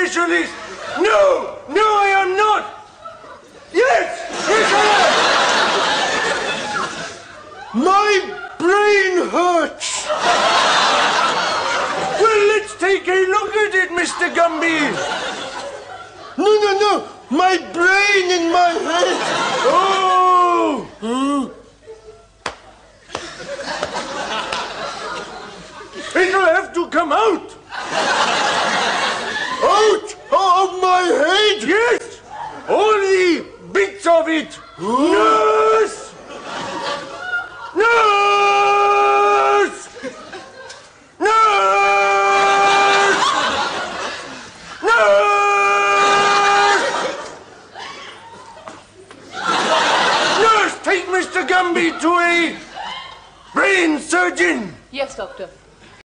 specialist. No, I am not. Yes, I am. My brain hurts. Well, let's take a look at it, Mr. Gumby. No. My brain in my head. Oh. It'll have to come out. Out of my head? Yes. All the bits of it. Nurse! Nurse! Nurse! Nurse! Nurse, take Mr. Gumby to a brain surgeon. Yes, doctor.